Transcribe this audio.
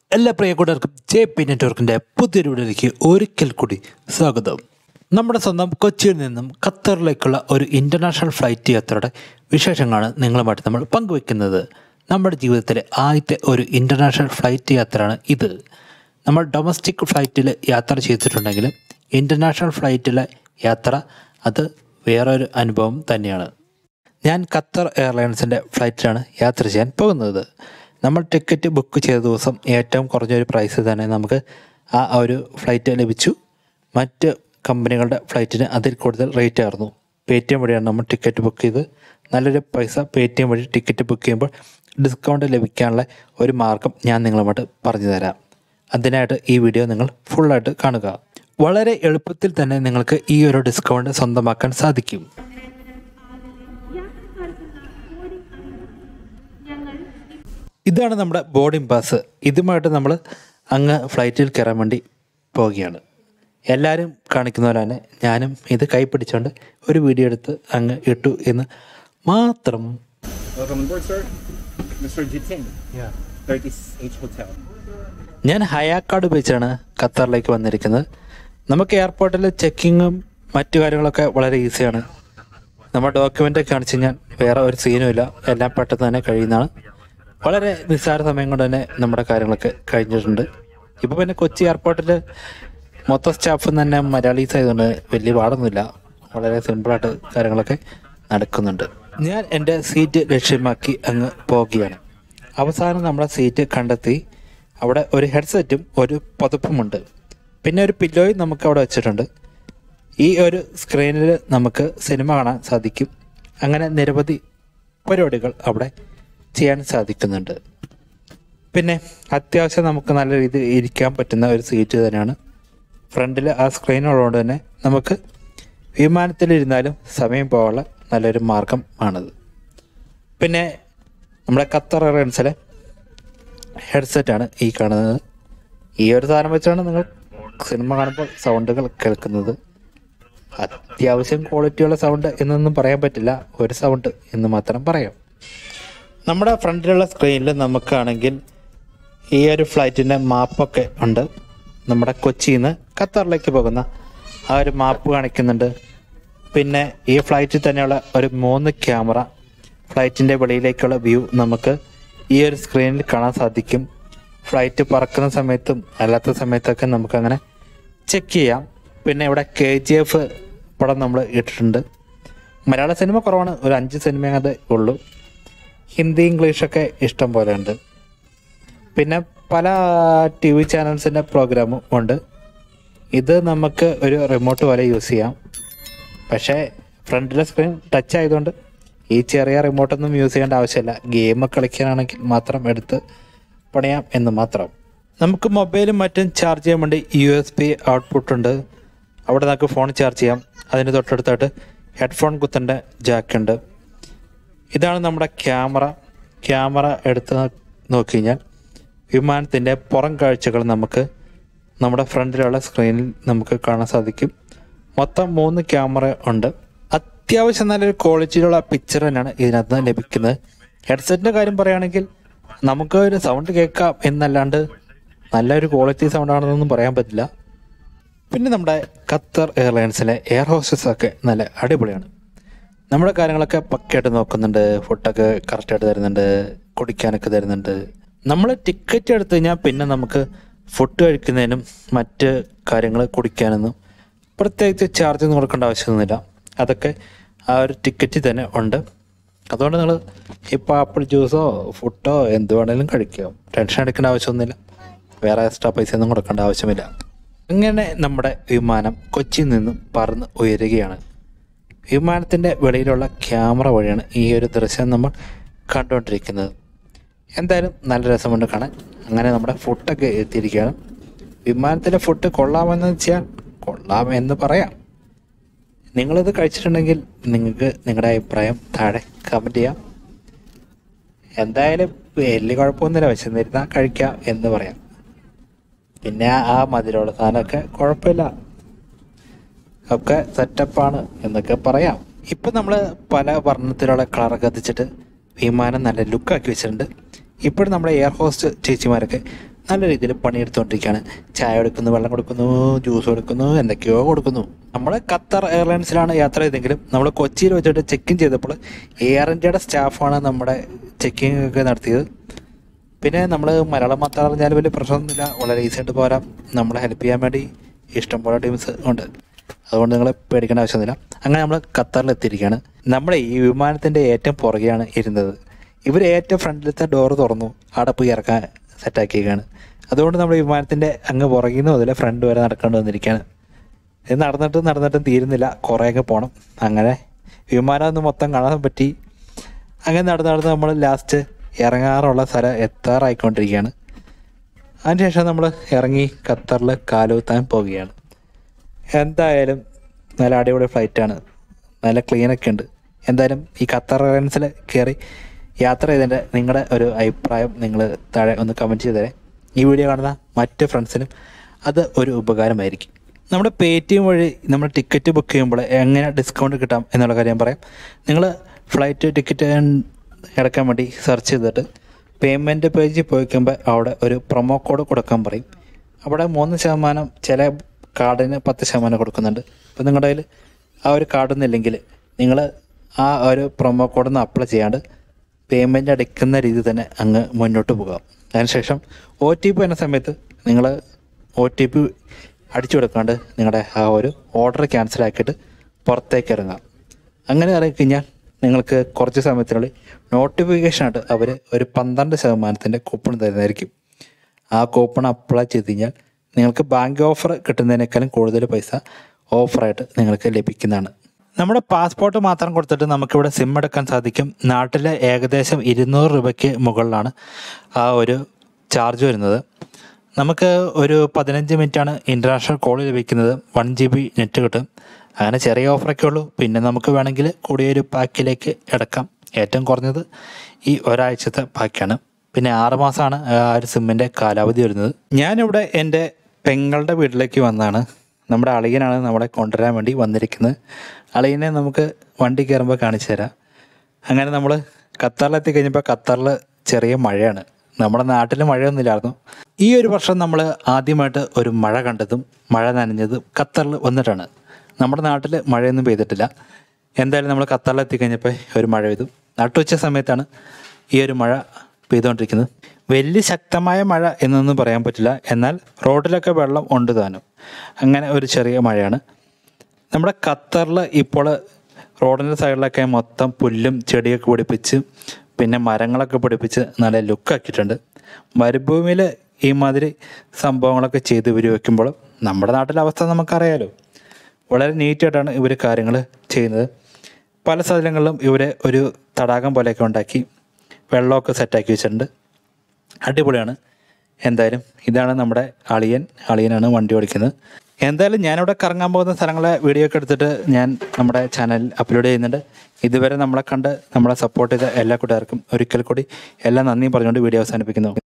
എല്ലാ പ്രിയകൂട്ടർക്കും JP നെറ്റ്വർക്കിൻ്റെ പുതിയൊരു വീഡിയോയിലേക്ക് ഒരിക്കൽ കൂടി സ്വാഗതം. നമ്മുടെ സ്വന്തം കൊച്ചിയിൽ നിന്നും ഖത്തറിലേക്കുള്ള ഒരു ഇൻ്റർനാഷണൽ ഫ്ലൈറ്റ് യാത്രയുടെ വിശേഷങ്ങളാണ് നിങ്ങളുമായിട്ട് നമ്മൾ പങ്കുവയ്ക്കുന്നത്. നമ്മുടെ ജീവിതത്തിലെ ആദ്യത്തെ ഒരു ഇൻ്റർനാഷണൽ ഫ്ലൈറ്റ് യാത്രയാണ് ഇത്. നമ്മൾ ഡൊമസ്റ്റിക് ഫ്ലൈറ്റിൽ യാത്ര ചെയ്തിട്ടുണ്ടെങ്കിലും ഇൻ്റർനാഷണൽ ഫ്ലൈറ്റിലെ യാത്ര അത് വേറൊരു അനുഭവം തന്നെയാണ്. ഞാൻ ഖത്തർ എയർലൈൻസിൻ്റെ ഫ്ലൈറ്റിലാണ് യാത്ര ചെയ്യാൻ പോകുന്നത്. നമ്മൾ ടിക്കറ്റ് ബുക്ക് ചെയ്ത ദിവസം ഏറ്റവും കുറഞ്ഞൊരു പ്രൈസ് തന്നെ നമുക്ക് ആ ഒരു ഫ്ലൈറ്റ് ലഭിച്ചു. മറ്റ് കമ്പനികളുടെ ഫ്ലൈറ്റിന് അതിൽ കൂടുതൽ റേറ്റ് ആയിരുന്നു. Paytm വഴിയാണ് നമ്മൾ ടിക്കറ്റ് ബുക്ക് ചെയ്ത്. നല്ലൊരു പൈസ Paytm വഴി ടിക്കറ്റ് ബുക്ക് ചെയ്യുമ്പോൾ ഡിസ്കൗണ്ട് ലഭിക്കാനുള്ള ഒരു മാർഗം ഞാൻ നിങ്ങളുമായിട്ട് പറഞ്ഞു തരാം. അതിനായിട്ട് ഈ വീഡിയോ നിങ്ങൾ ഫുള്ളായിട്ട് കാണുക. വളരെ എളുപ്പത്തിൽ തന്നെ നിങ്ങൾക്ക് ഈ ഒരു ഡിസ്കൗണ്ട് സ്വന്തമാക്കാൻ സാധിക്കും. ഇതാണ് നമ്മുടെ ബോർഡിംഗ് പാസ്. ഇതുമായിട്ട് നമ്മൾ അങ്ങ് ഫ്ലൈറ്റിൽ കയറാൻ വേണ്ടി പോവുകയാണ്. എല്ലാവരും കാണിക്കുന്ന പോലെ തന്നെ ഞാനും ഇത് കൈ പിടിച്ചുകൊണ്ട് ഒരു വീഡിയോ എടുത്ത് അങ്ങ് ഇട്ടു എന്ന് മാത്രം. ഞാൻ ഹയാക്കാർഡ് ഉപയോഗിച്ചാണ് ഖത്തറിലേക്ക് വന്നിരിക്കുന്നത്. നമുക്ക് എയർപോർട്ടിൽ ചെക്കിങ്ങും മറ്റു കാര്യങ്ങളൊക്കെ വളരെ ഈസിയാണ്. നമ്മുടെ ഡോക്യുമെൻ്റ് കാണിച്ചു കഴിഞ്ഞാൽ വേറെ ഒരു സീനും ഇല്ല, എല്ലാം പെട്ടെന്ന് തന്നെ കഴിയുന്നതാണ്. വളരെ നിസ്സാര സമയം കൊണ്ട് തന്നെ നമ്മുടെ കാര്യങ്ങളൊക്കെ കഴിഞ്ഞിട്ടുണ്ട്. ഇപ്പോൾ പിന്നെ കൊച്ചി എയർപോർട്ടിൽ മൊത്തം സ്റ്റാഫും തന്നെ മലയാളീസ് ആയതുകൊണ്ട് വലിയ പാടൊന്നുമില്ല, വളരെ സിമ്പിളായിട്ട് കാര്യങ്ങളൊക്കെ നടക്കുന്നുണ്ട്. ഞാൻ എൻ്റെ സീറ്റ് ലക്ഷ്യമാക്കി അങ്ങ് പോവുകയാണ്. അവസാനം നമ്മുടെ സീറ്റ് കണ്ടെത്തി. അവിടെ ഒരു ഹെഡ്സെറ്റും ഒരു പുതപ്പുമുണ്ട്, പിന്നെ ഒരു പില്ലോയും നമുക്ക് അവിടെ വെച്ചിട്ടുണ്ട്. ഈ ഒരു സ്ക്രീനിൽ നമുക്ക് സിനിമ കാണാൻ സാധിക്കും. അങ്ങനെ നിരവധി പരിപാടികൾ അവിടെ ചെയ്യാൻ സാധിക്കുന്നുണ്ട്. പിന്നെ അത്യാവശ്യം നമുക്ക് നല്ല രീതിയിൽ ഇരിക്കാൻ പറ്റുന്ന ഒരു സീറ്റ് തന്നെയാണ്. ഫ്രണ്ടിൽ ആ സ്ക്രീൻ ഉള്ളതുകൊണ്ട് തന്നെ നമുക്ക് വിമാനത്തിലിരുന്നാലും സമയം പോകാനുള്ള നല്ലൊരു മാർഗം ആണത്. പിന്നെ നമ്മുടെ ഖത്തർ എയർലൈൻസിലെ ഹെഡ്സെറ്റാണ് ഈ കാണുന്നത്. ഈ ഒരു സാധനം വെച്ചാണ് നിങ്ങൾ സിനിമ കാണുമ്പോൾ സൗണ്ടുകൾ കേൾക്കുന്നത്. അത്യാവശ്യം ക്വാളിറ്റിയുള്ള സൗണ്ട് എന്നൊന്നും പറയാൻ പറ്റില്ല, ഒരു സൗണ്ട് എന്ന് മാത്രം പറയാം. നമ്മുടെ ഫ്രണ്ടിലുള്ള സ്ക്രീനിൽ നമുക്കാണെങ്കിൽ ഈ ഒരു ഫ്ലൈറ്റിൻ്റെ മാപ്പൊക്കെ ഉണ്ട്. നമ്മുടെ കൊച്ചിയിൽ നിന്ന് ഖത്തറിലേക്ക് പോകുന്ന ആ ഒരു മാപ്പ് കാണിക്കുന്നുണ്ട്. പിന്നെ ഈ ഫ്ലൈറ്റിൽ തന്നെയുള്ള ഒരു 3 ക്യാമറ, ഫ്ലൈറ്റിൻ്റെ വെളിയിലേക്കുള്ള വ്യൂ നമുക്ക് ഈ ഒരു സ്ക്രീനിൽ കാണാൻ സാധിക്കും. ഫ്ലൈറ്റ് പറക്കുന്ന സമയത്തും അല്ലാത്ത സമയത്തൊക്കെ നമുക്കങ്ങനെ ചെക്ക് ചെയ്യാം. പിന്നെ ഇവിടെ KGF പടം നമ്മൾ ഇട്ടിട്ടുണ്ട്. മലയാള സിനിമ കുറവാണ്, ഒരു 5 സിനിമ അത് ഉള്ളൂ. ഹിന്ദി ഇംഗ്ലീഷൊക്കെ ഇഷ്ടം പോലെ ഉണ്ട്. പിന്നെ പല TV ചാനൽസിൻ്റെ പ്രോഗ്രാമും ഉണ്ട്. ഇത് നമുക്ക് ഒരു റിമോട്ട് പോലെ യൂസ് ചെയ്യാം. പക്ഷേ ഫ്രണ്ടിലെ സ്ക്രീൻ ടച്ച് ആയതുകൊണ്ട് ഈ ചെറിയ റിമോട്ടൊന്നും യൂസ് ചെയ്യേണ്ട ആവശ്യമില്ല. ഗെയിം കളിക്കാനാണെങ്കിൽ മാത്രം എടുത്ത് പണിയാം എന്ന് മാത്രം. നമുക്ക് മൊബൈലും മറ്റും ചാർജ് ചെയ്യാൻ വേണ്ടി USB ഔട്ട്പുട്ട് ഉണ്ട്. അവിടെ നമുക്ക് ഫോൺ ചാർജ് ചെയ്യാം. അതിന് തൊട്ടടുത്തായിട്ട് ഹെഡ്ഫോൺ കുത്തേണ്ട ജാക്കുണ്ട്. ഇതാണ് നമ്മുടെ ക്യാമറ എടുത്ത് നോക്കി കഴിഞ്ഞാൽ വിമാനത്തിൻ്റെ പുറം കാഴ്ചകൾ നമുക്ക് നമ്മുടെ ഫ്രണ്ടിലുള്ള സ്ക്രീനിൽ നമുക്ക് കാണാൻ സാധിക്കും. മൊത്തം 3 ക്യാമറ ഉണ്ട്. അത്യാവശ്യം നല്ലൊരു ക്വാളിറ്റിയിലുള്ള പിക്ചർ തന്നെയാണ് ഇതിനകത്ത് നിന്ന് ലഭിക്കുന്നത്. ഹെഡ്സെറ്റിൻ്റെ കാര്യം പറയുകയാണെങ്കിൽ നമുക്ക് ഒരു സൗണ്ട് കേൾക്കാം എന്നല്ലാണ്ട് നല്ലൊരു ക്വാളിറ്റി സൗണ്ടാണെന്നൊന്നും പറയാൻ പറ്റില്ല. പിന്നെ നമ്മുടെ ഖത്തർ എയർലൈൻസിലെ എയർ ഹോസ്റ്റസൊക്കെ നല്ല അടിപൊളിയാണ്. നമ്മുടെ കാര്യങ്ങളൊക്കെ പക്കയായിട്ട് നോക്കുന്നുണ്ട്. ഫുഡൊക്കെ കറക്റ്റായിട്ട് തരുന്നുണ്ട്, കുടിക്കാനൊക്കെ തരുന്നുണ്ട്. നമ്മൾ ടിക്കറ്റ് എടുത്തു കഴിഞ്ഞാൽ പിന്നെ നമുക്ക് ഫുഡ് കഴിക്കുന്നതിനും മറ്റ് കാര്യങ്ങൾ കുടിക്കാനൊന്നും പ്രത്യേകിച്ച് ചാർജ് ഒന്നും കൊടുക്കേണ്ട ആവശ്യമൊന്നുമില്ല. അതൊക്കെ ആ ഒരു ടിക്കറ്റിൽ തന്നെ ഉണ്ട്. അതുകൊണ്ട് നിങ്ങൾ ഇപ്പോൾ ആപ്പിൾ ജ്യൂസോ ഫുഡോ എന്ത് വേണമെങ്കിലും കഴിക്കാം. ടെൻഷൻ എടുക്കേണ്ട ആവശ്യമൊന്നുമില്ല, വേറെ എക്സ്ട്രാ പൈസ ഒന്നും കൊടുക്കേണ്ട ആവശ്യമില്ല. അങ്ങനെ നമ്മുടെ വിമാനം കൊച്ചിയിൽ നിന്നും പറന്ന് ഉയരുകയാണ്. വിമാനത്തിൻ്റെ വെളിയിലുള്ള ക്യാമറ വഴിയാണ് ഈ ഒരു ദൃശ്യം നമ്മൾ കണ്ടുകൊണ്ടിരിക്കുന്നത്. എന്തായാലും നല്ല രസമുണ്ട് കാണാൻ. അങ്ങനെ നമ്മുടെ ഫുഡൊക്കെ എത്തിയിരിക്കുകയാണ്. വിമാനത്തിലെ ഫുഡ് കൊള്ളാമെന്ന് വെച്ചാൽ കൊള്ളാമെന്ന് പറയാം. നിങ്ങളിത് കഴിച്ചിട്ടുണ്ടെങ്കിൽ നിങ്ങൾക്ക് നിങ്ങളുടെ അഭിപ്രായം താഴെ കമൻറ്റ് ചെയ്യാം. എന്തായാലും വലിയ കുഴപ്പമൊന്നുമില്ല, വിശന്നിരുന്നാൽ കഴിക്കാം എന്ന് പറയാം. പിന്നെ ആ മധുരമുള്ള സാധനമൊക്കെ കുഴപ്പമില്ല, ഒക്കെ സെറ്റപ്പാണ് എന്നൊക്കെ പറയാം. ഇപ്പം നമ്മൾ പല വർണ്ണത്തിലുള്ള കളർ കത്തിച്ചിട്ട് വിമാനം നല്ല ലുക്കാക്കി വെച്ചിട്ടുണ്ട്. ഇപ്പോഴും നമ്മുടെ എയർ ഹോസ്റ്റ് ചേച്ചിമാരൊക്കെ നല്ല രീതിയിൽ പണിയെടുത്തുകൊണ്ടിരിക്കുകയാണ്. ചായ കൊടുക്കുന്നു, വെള്ളം കൊടുക്കുന്നു, ജ്യൂസ് കൊടുക്കുന്നു, എന്തൊക്കെയോ കൊടുക്കുന്നു. നമ്മൾ ഖത്തർ എയർലൈൻസിലാണ് യാത്ര ചെയ്തെങ്കിലും നമ്മൾ കൊച്ചിയിൽ വെച്ചിട്ട് ചെക്ക് ഇൻ ചെയ്തപ്പോൾ എയർ ഇന്ത്യയുടെ സ്റ്റാഫാണ് നമ്മുടെ ചെക്കിംഗ് ഒക്കെ നടത്തിയത്. പിന്നെ നമ്മൾ മലയാളം മാത്രം അറിഞ്ഞാൽ വലിയ പ്രശ്നമൊന്നുമില്ല, വളരെ ഈസി ആയിട്ട് പോരാം. നമ്മളെ ഹെൽപ്പ് ചെയ്യാൻ വേണ്ടി ഇഷ്ടംപോലെ ടീംസ് ഉണ്ട്, അതുകൊണ്ട് നിങ്ങൾ പേടിക്കേണ്ട ആവശ്യമൊന്നുമില്ല. അങ്ങനെ നമ്മൾ ഖത്തറിൽ എത്തിയിരിക്കുകയാണ്. നമ്മുടെ ഈ വിമാനത്തിൻ്റെ ഏറ്റവും പുറകെയാണ് ഇരുന്നത്. ഇവർ ഏറ്റവും ഫ്രണ്ടിലത്തെ ഡോറ് തുറന്നു അവിടെ പോയി ഇറക്കാൻ സെറ്റാക്കിയിരിക്കുകയാണ്. അതുകൊണ്ട് നമ്മുടെ വിമാനത്തിൻ്റെ അങ്ങ് പുറകിൽ നിന്ന് മുതൽ ഫ്രണ്ട് വരെ നടക്കേണ്ടി വന്നിരിക്കുകയാണ്. ഇത് നടന്നിട്ടും തീരുന്നില്ല, കുറേയൊക്കെ പോകണം. അങ്ങനെ വിമാനം ഒന്ന് മൊത്തം കാണാൻ പറ്റി. അങ്ങനെ നടന്ന് നമ്മൾ ലാസ്റ്റ് ഇറങ്ങാറുള്ള സ്ഥലം എത്താറായിക്കൊണ്ടിരിക്കുകയാണ്. അതിനുശേഷം നമ്മൾ ഇറങ്ങി ഖത്തറിൽ കാലുകുത്താൻ പോവുകയാണ്. എന്തായാലും നല്ല അടിപൊളി ഫ്ലൈറ്റാണ്, നല്ല ക്ലീനൊക്കെ ഉണ്ട്. എന്തായാലും ഈ ഖത്തർ എയർലൈൻസിൽ കയറി യാത്ര ചെയ്തതിൻ്റെ നിങ്ങളുടെ ഒരു അഭിപ്രായം നിങ്ങൾ താഴെ ഒന്ന് കമൻറ്റ് ചെയ്തേരെ. ഈ വീഡിയോ കാണുന്ന മറ്റ് ഫ്രണ്ട്സിനും അത് ഒരു ഉപകാരമായിരിക്കും. നമ്മുടെ പേടിഎം വഴി നമ്മൾ ടിക്കറ്റ് ബുക്ക് ചെയ്യുമ്പോൾ എങ്ങനെ ഡിസ്കൗണ്ട് കിട്ടാം എന്നുള്ള കാര്യം പറയാം. നിങ്ങൾ ഫ്ലൈറ്റ് ടിക്കറ്റ് എടുക്കാൻ വേണ്ടി സെർച്ച് ചെയ്തിട്ട് പേയ്മെൻറ്റ് പേജിൽ പോയിക്കുമ്പോൾ അവിടെ ഒരു പ്രൊമോ കോഡ് കൊടുക്കാൻ പറയും. അവിടെ 3%, ചില കാർഡിന് 10% കൊടുക്കുന്നുണ്ട്. അപ്പോൾ നിങ്ങളുടെ കയ്യിൽ ആ ഒരു കാർഡൊന്നും ഇല്ലെങ്കിൽ നിങ്ങൾ ആ ഒരു പ്രൊമോ കോഡൊന്നും അപ്ലൈ ചെയ്യാണ്ട് പേയ്മെൻറ്റ് അടയ്ക്കുന്ന രീതി തന്നെ അങ്ങ് മുന്നോട്ട് പോകാം. അതിനുശേഷം OTP വരുന്ന സമയത്ത് നിങ്ങൾ OTP അടിച്ചു കൊടുക്കാണ്ട് നിങ്ങളുടെ ആ ഒരു ഓർഡർ ക്യാൻസലാക്കിയിട്ട് പുറത്തേക്ക് ഇറങ്ങാം. അങ്ങനെ ഇറങ്ങിക്കഴിഞ്ഞാൽ നിങ്ങൾക്ക് കുറച്ച് സമയത്തിനുള്ളിൽ നോട്ടിഫിക്കേഷനായിട്ട് അവർ ഒരു 12% കൂപ്പൺ തരുന്നതായിരിക്കും. ആ കൂപ്പൺ അപ്ലൈ ചെയ്ത് കഴിഞ്ഞാൽ നിങ്ങൾക്ക് ബാങ്ക് ഓഫർ കിട്ടുന്നതിനേക്കാളും കൂടുതൽ പൈസ ഓഫറായിട്ട് നിങ്ങൾക്ക് ലഭിക്കുന്നതാണ്. നമ്മുടെ പാസ്പോർട്ട് മാത്രം കൊടുത്തിട്ട് നമുക്കിവിടെ സിം എടുക്കാൻ സാധിക്കും. നാട്ടിലെ ഏകദേശം 200 രൂപയ്ക്ക് മുകളിലാണ് ആ ഒരു ചാർജ് വരുന്നത്. നമുക്ക് ഒരു 15 മിനിറ്റാണ് ഇൻ്റർനാഷണൽ കോൾ ലഭിക്കുന്നത്. 1 GB നെറ്റ് കിട്ടും. അങ്ങനെ ചെറിയ ഓഫറൊക്കെ ഉള്ളൂ. പിന്നെ നമുക്ക് വേണമെങ്കിൽ കൂടിയൊരു പാക്കിലേക്ക് എടുക്കാം. ഏറ്റവും കുറഞ്ഞത് ഈ ഒരാഴ്ചത്തെ പാക്കാണ്. പിന്നെ 6 മാസമാണ് ആ ഒരു സിമ്മിൻ്റെ കാലാവധി വരുന്നത്. ഞാനിവിടെ എൻ്റെ പെങ്ങളുടെ വീട്ടിലേക്ക് വന്നതാണ്. നമ്മുടെ അളിയനാണ് നമ്മളെ കൊണ്ടുവരാൻ വേണ്ടി വന്നിരിക്കുന്നത്. അളിയനെ നമുക്ക് വണ്ടി കയറുമ്പോൾ കാണിച്ചു തരാം. അങ്ങനെ നമ്മൾ ഖത്തറിലെത്തി കഴിഞ്ഞപ്പോൾ ഖത്തറിൽ ചെറിയ മഴയാണ്. നമ്മുടെ നാട്ടിൽ മഴയൊന്നുമില്ലായിരുന്നു. ഈ ഒരു വർഷം നമ്മൾ ആദ്യമായിട്ട് ഒരു മഴ കണ്ടതും മഴ നനഞ്ഞതും ഖത്തറിൽ വന്നിട്ടാണ്. നമ്മുടെ നാട്ടിൽ മഴയൊന്നും പെയ്തിട്ടില്ല. എന്തായാലും നമ്മൾ ഖത്തറിലെത്തി കഴിഞ്ഞപ്പോൾ ഒരു മഴ പെയ്തു. നട്ടുച്ച സമയത്താണ് ഈ ഒരു മഴ പെയ്തുകൊണ്ടിരിക്കുന്നത്. വലിയ ശക്തമായ മഴ എന്നൊന്നും പറയാൻ പറ്റില്ല, എന്നാൽ റോഡിലൊക്കെ വെള്ളം ഉണ്ട് താനും. അങ്ങനെ ഒരു ചെറിയ മഴയാണ്. നമ്മുടെ ഖത്തറിൽ ഇപ്പോൾ റോഡിൻ്റെ സൈഡിലൊക്കെ മൊത്തം പുല്ലും ചെടിയൊക്കെ പിടിപ്പിച്ച് പിന്നെ മരങ്ങളൊക്കെ പിടിപ്പിച്ച് നല്ല ലുക്കാക്കിയിട്ടുണ്ട്. മരുഭൂമിയിൽ ഈ മാതിരി സംഭവങ്ങളൊക്കെ ചെയ്ത് ഇവർ വയ്ക്കുമ്പോൾ നമ്മുടെ നാട്ടിലെ അവസ്ഥ നമുക്കറിയാലോ. വളരെ നീറ്റായിട്ടാണ് ഇവർ കാര്യങ്ങൾ ചെയ്യുന്നത്. പല സ്ഥലങ്ങളിലും ഇവർ ഒരു തടാകം പോലെയൊക്കെ ഉണ്ടാക്കി വെള്ളമൊക്കെ സെറ്റാക്കി വെച്ചിട്ടുണ്ട്. അടിപൊളിയാണ്. എന്തായാലും ഇതാണ് നമ്മുടെ അളിയനാണ് വണ്ടി ഓടിക്കുന്നത്. എന്തായാലും ഞാനിവിടെ കറങ്ങാൻ പോകുന്ന സ്ഥലങ്ങളെ വീഡിയോ ഒക്കെ എടുത്തിട്ട് ഞാൻ നമ്മുടെ ചാനലിൽ അപ്ലോഡ് ചെയ്യുന്നുണ്ട്. ഇതുവരെ നമ്മളെ കണ്ട് നമ്മളെ സപ്പോർട്ട് ചെയ്ത എല്ലാ കൂട്ടുകാർക്കും ഒരിക്കൽ കൂടി എല്ലാ നന്ദിയും പറഞ്ഞുകൊണ്ട് വീഡിയോ അവസാനിപ്പിക്കുന്നു.